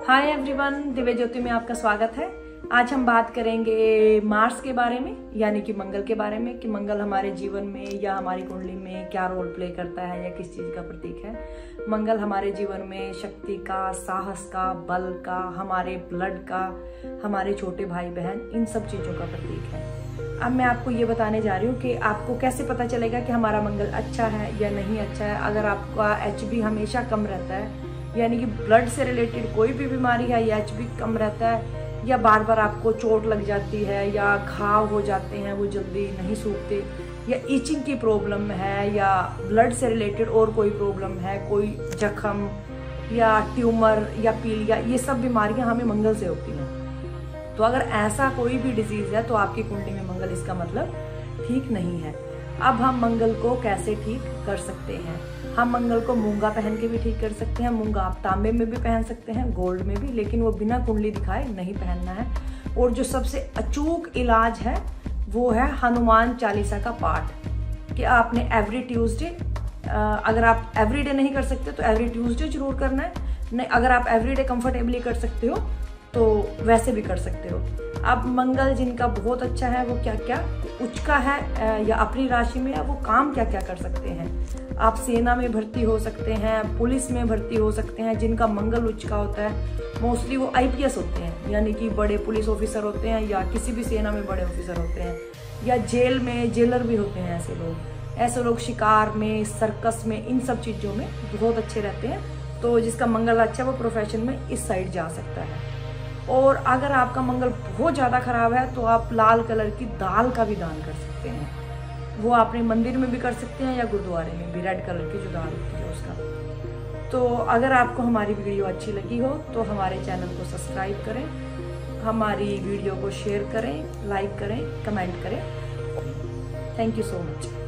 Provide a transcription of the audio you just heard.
Hi everyone, Divya ज्योति में आपका स्वागत है। आज हम बात करेंगे मार्स के बारे में, यानी कि मंगल के बारे में, कि मंगल हमारे जीवन में या हमारी कुंडली में क्या रोल प्ले करता है या किस चीज का प्रतीक है। मंगल हमारे जीवन में शक्ति का, साहस का, बल का, हमारे ब्लड का, हमारे छोटे भाई बहन, इन सब चीजों का प्रतीक है। अब मैं आपको ये बताने जा रही हूँ कि आपको कैसे पता चलेगा कि हमारा मंगल अच्छा है या नहीं अच्छा है। अगर आपका HB हमेशा कम रहता है, यानी कि ब्लड से रिलेटेड कोई भी बीमारी है या HB कम रहता है, या बार बार आपको चोट लग जाती है या घाव हो जाते हैं वो जल्दी नहीं सूखते, या ईचिंग की प्रॉब्लम है, या ब्लड से रिलेटेड और कोई प्रॉब्लम है, कोई जख्म या ट्यूमर या पीलिया, ये सब बीमारियां हमें मंगल से होती हैं। तो अगर ऐसा कोई भी डिजीज है तो आपकी कुंडली में मंगल, इसका मतलब ठीक नहीं है। अब हम मंगल को कैसे ठीक कर सकते हैं? हम मंगल को मूंगा पहन के भी ठीक कर सकते हैं। मूंगा आप तांबे में भी पहन सकते हैं, गोल्ड में भी, लेकिन वो बिना कुंडली दिखाए नहीं पहनना है। और जो सबसे अचूक इलाज है वो है हनुमान चालीसा का पाठ, कि आपने एवरी ट्यूसडे, अगर आप एवरीडे नहीं कर सकते तो एवरी ट्यूसडे जरूर करना है। नहीं, अगर आप एवरीडे कंफर्टेबली कर सकते हो तो वैसे भी कर सकते हो। अब मंगल जिनका बहुत अच्छा है वो क्या क्या उच्च का है या अपनी राशि में है, वो काम क्या क्या कर सकते हैं। आप सेना में भर्ती हो सकते हैं, पुलिस में भर्ती हो सकते हैं। जिनका मंगल उच्च का होता है मोस्टली वो IPS होते हैं, यानी कि बड़े पुलिस ऑफिसर होते हैं, या किसी भी सेना में बड़े ऑफिसर होते हैं, या जेल में जेलर भी होते हैं। ऐसे लोग शिकार में, सर्कस में, इन सब चीज़ों में बहुत अच्छे रहते हैं। तो जिसका मंगल अच्छा है वो प्रोफेशन में इस साइड जा सकता है। और अगर आपका मंगल बहुत ज़्यादा खराब है तो आप लाल कलर की दाल का भी दान कर सकते हैं। वो आपने मंदिर में भी कर सकते हैं या गुरुद्वारे में भी, रेड कलर की जो दाल होती है उसका। तो अगर आपको हमारी वीडियो अच्छी लगी हो तो हमारे चैनल को सब्सक्राइब करें, हमारी वीडियो को शेयर करें, लाइक करें, कमेंट करें। Thank you so much.